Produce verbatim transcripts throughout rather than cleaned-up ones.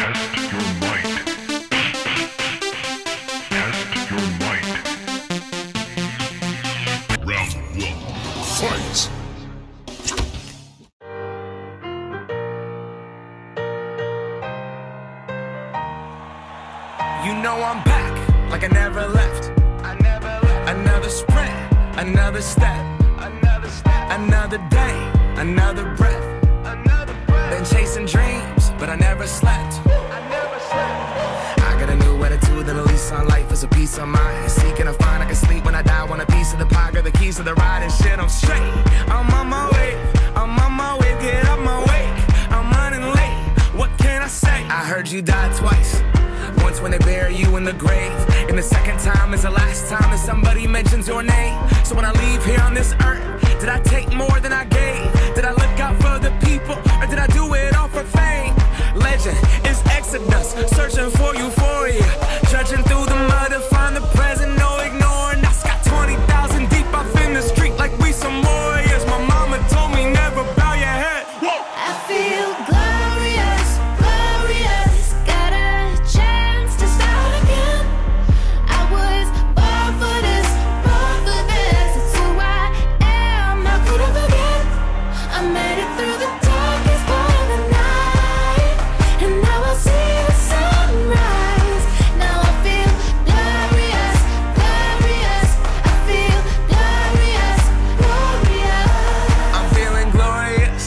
You know I'm back, like I never left. I never left. Another sprint, another step, another step, another day, another breath, another breath. Been chasing dreams, but I never slept. I never slept. I got a new attitude and a lease on life is a peace of mind. Seeking to find I can sleep when I die. Want a piece of the pie, got the keys to the ride and shit. I'm straight. I'm on my way. I'm on my way. Get up my way. I'm running late. What can I say? I heard you died twice. Once when they bury you in the grave, and the second time is the last time that somebody mentions your name. So when I leave here on this earth, did I take more than I gave? Did I look out for the people, or did I do it all for fame? Legend is Exodus, searching for euphoria, trudging through the mud to find the present, no ignoring us. Got twenty thousand deep off in the street like we some warriors. My mama told me never bow your head. Whoa. I feel glorious, glorious. Got a chance to start again. I was born for this, born for this. It's who I am. How could I forget? I made it through the darkest part of the night, and now I see the sunrise. Now I feel glorious, glorious. I feel glorious, glorious. I'm feeling glorious.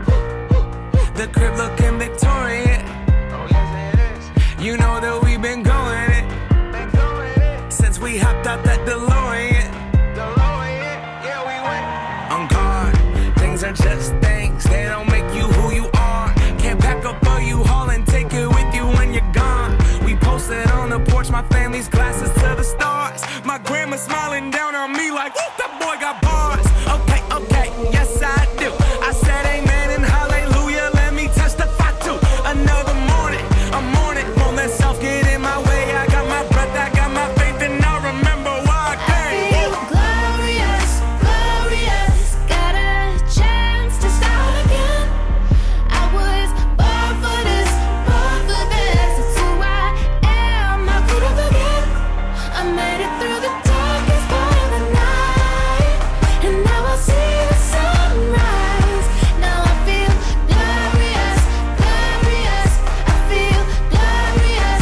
The crib looking victorious. Oh yes it is. You know that we've been going it, been going it. Since we hopped out that DeLorean. DeLorean, yeah we went. On guard, things are just things. They don't make you who you are. Can't pack up all you haul and take it with you when you're gone. We posted on the porch, my family's glasses to the stars. My grandma smiling down on me like, whoop, that boy got bars. Okay, okay, yes I do. I said amen and hallelujah, let me testify to another morning. A morning, won't let self get in my way. I got my breath, I got my faith, and I remember why I I came. feel glorious, glorious. Got a chance to start again. I was born for this, born for this. It's who I am. How could I forget? I made it through the darkest part of the night, and now I see the sunrise. Now I feel glorious, glorious. I feel glorious,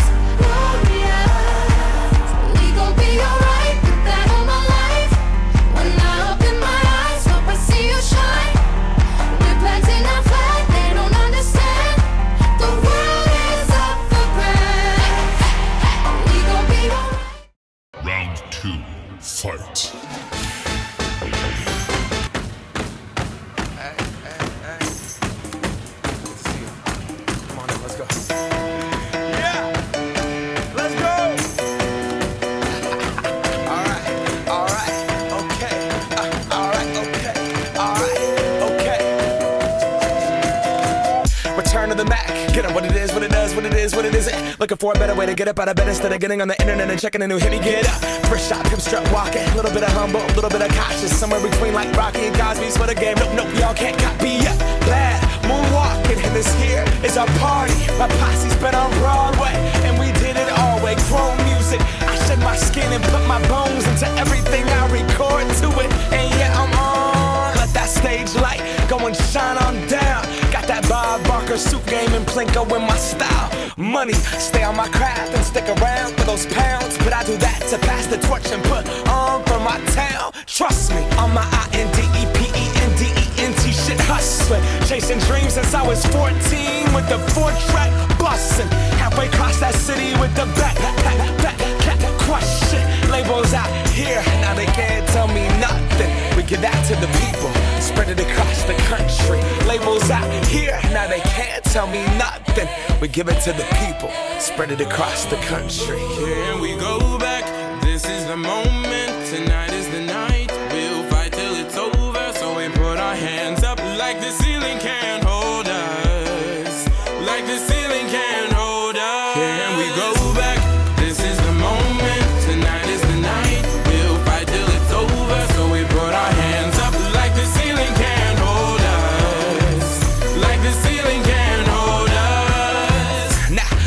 glorious. We gon' be alright, put that on my life. When I open my eyes, hope I see you shine. We're planting our flag, they don't understand. The world is up for grabs. We gon' be alright. Round two, fight. Hey, hey, hey. Good to see you. Come on in, let's go. Yeah! Let's go! Alright, alright, okay. Uh, alright, okay. Alright, okay. Return to the Mac. Get up what it is, what it does, what it is, what it isn't. Looking for a better way to get up out of bed instead of getting on the internet and checking a new hit. Me get up. First shot, come strut walking. A little bit of humble, a little bit of cautious. Somewhere between like Rocky and Cosby's for the game. Nope, nope, y'all can't copy yet. Glad moonwalking, and this here is our party. My posse's been on Broadway, and we did it all way. Chrome music. I shed my skin and put my bones into everything I record to it. And yeah, I'm on. Let that stage light go and shine on down. Got that Bob Barker suit game and Plinko in my style. Money, stay on my craft and stick around for those pounds. But I do that to pass the torch and put on for my town. Trust me, on my I N D E P E N D E N T shit hustling. Chasing dreams since I was fourteen with the four track bustin'. Halfway across that city with the back, back, back, back, crush shit. Labels out here, now they can't tell me nothing. We give that to the people, spread it across the country. Labels out here, now they can't tell me nothing. We give it to the people, spread it across the country. Here we go back, this is the moment, tonight is the night. We'll fight till it's over, so we put our hands up like the ceiling can't hold us. Like the ceiling can't hold us. Here we go back, this is the moment, tonight is the night. We'll fight till it's over, so we put our hands up like the ceiling can't hold us. Like the ceiling can't hold us. Now,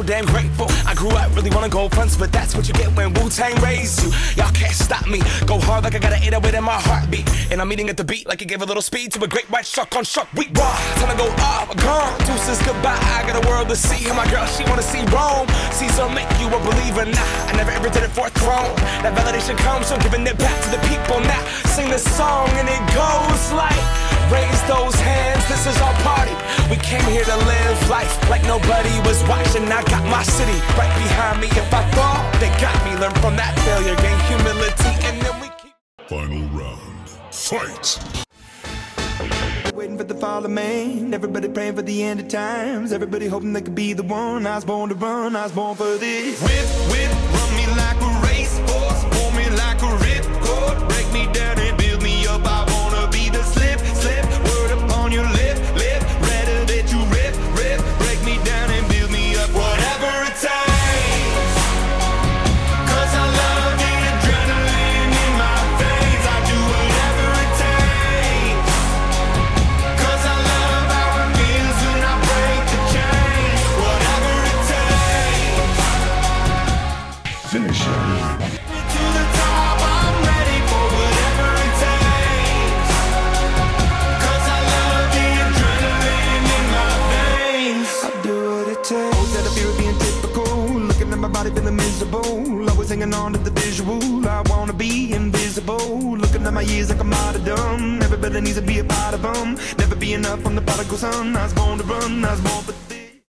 damn grateful. I grew up really wanna go fronts, but that's what you get when Wu-Tang raised you. Y'all can't stop me. Go hard like I got an eight oh eight in my heartbeat. And I'm eating at the beat like it gave a little speed to a great white shark on shark week. Raw, time to go off, gone. Deuces goodbye, I got a world to see. And my girl, she wanna see Rome. Caesar make you a believer, nah. I never ever did it for a throne. That validation comes from giving it back to the people. Now sing this song and it goes like, raise those hands, this is our party. We came here to live life like nobody was watching. I got my city right behind me. If I fall, they got me. Learn from that failure, gain humility, and then we keep. Final round. Fight! Waiting for the fall of man. Everybody praying for the end of times. Everybody hoping they could be the one. I was born to run, I was born for this. Whip, whip, run me like a racehorse. Pull me like a ripcord. Break me down and build me up. I wanna be the slip, slip. Word upon your lip, lip. Rather that you rip, rip. Break me down and build me up. Whatever it takes. Cause I love the adrenaline in my veins. I do whatever it takes. Cause I love how it feels when I break the chain. Whatever it takes. Finish him. To the top, I'm ready for whatever it takes. Cause I love the adrenaline in my veins. I do what it takes. Always had a fear of being typical. Looking at my body feeling miserable. Always hanging on to the visual. I wanna be invisible. Looking at my years like I'm out of dumb. Everybody needs to be a part of them. Never be enough from the prodigal son. I was born to run, I was born for this.